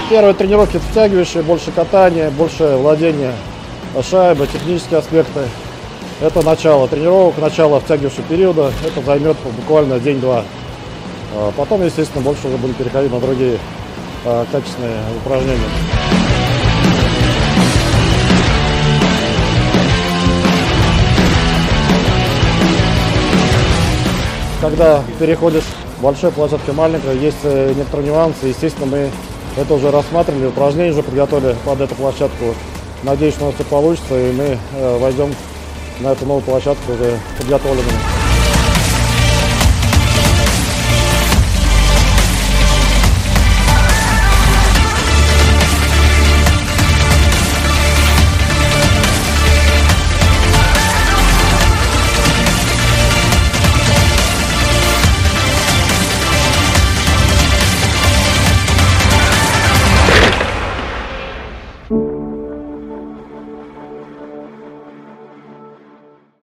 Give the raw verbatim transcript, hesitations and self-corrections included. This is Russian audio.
Первые тренировки втягивающие, больше катания, больше владения шайбой, технические аспекты. Это начало тренировок, начало втягивающего периода. Это займет буквально день-два. Потом, естественно, больше уже будем переходить на другие э, качественные упражнения. Когда переходишь с большой площадки маленькой, есть некоторые нюансы. Естественно, мы это уже рассматривали, упражнения уже подготовили под эту площадку. Надеюсь, что у нас все получится, и мы э, войдем на эту новую площадку уже подготовленными.